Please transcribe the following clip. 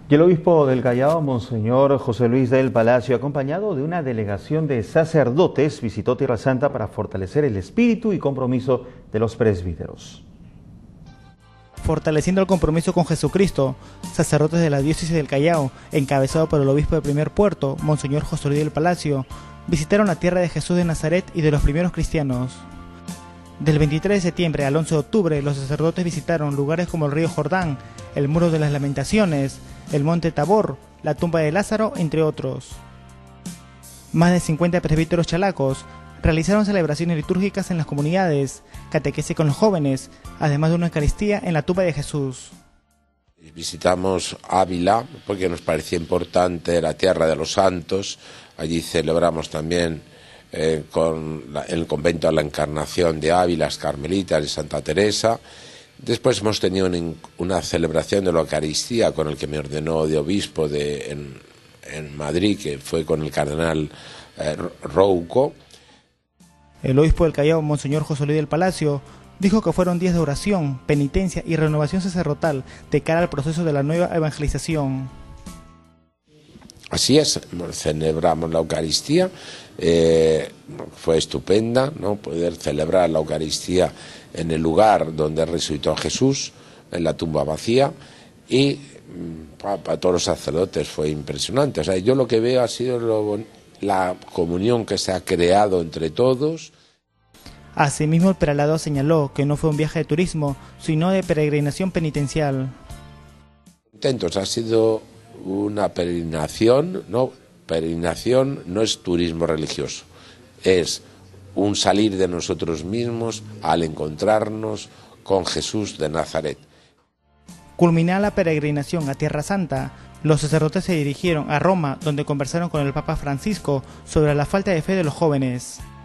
Y el obispo del Callao, Monseñor José Luis del Palacio, acompañado de una delegación de sacerdotes, visitó Tierra Santa para fortalecer el espíritu y compromiso de los presbíteros. Fortaleciendo el compromiso con Jesucristo, sacerdotes de la diócesis del Callao, encabezado por el obispo de Primer Puerto, Monseñor José Luis del Palacio, visitaron la tierra de Jesús de Nazaret y de los primeros cristianos. Del 23 de septiembre al 11 de octubre, los sacerdotes visitaron lugares como el río Jordán, el Muro de las Lamentaciones, el Monte Tabor, la tumba de Lázaro, entre otros. Más de 50 presbíteros chalacos realizaron celebraciones litúrgicas en las comunidades, catequesis con los jóvenes, además de una Eucaristía en la tumba de Jesús. Visitamos Ávila porque nos parecía importante la tierra de los santos. Allí celebramos también con el convento de la Encarnación de Ávila, las Carmelitas y Santa Teresa. Después hemos tenido una celebración de la Eucaristía con el que me ordenó de obispo en Madrid, que fue con el cardenal Rouco. El obispo del Callao, Monseñor José Luis del Palacio, dijo que fueron días de oración, penitencia y renovación sacerdotal de cara al proceso de la nueva evangelización. Así es, celebramos la Eucaristía, fue estupenda, ¿no?, poder celebrar la Eucaristía en el lugar donde resucitó Jesús, en la tumba vacía, y para todos los sacerdotes fue impresionante. O sea, yo lo que veo ha sido la comunión que se ha creado entre todos. Asimismo, el prelado señaló que no fue un viaje de turismo, sino de peregrinación penitencial. Ha sido una peregrinación, ¿no? Peregrinación no es turismo religioso, es un salir de nosotros mismos al encontrarnos con Jesús de Nazaret. Culminada la peregrinación a Tierra Santa, los sacerdotes se dirigieron a Roma, donde conversaron con el Papa Francisco sobre la falta de fe de los jóvenes.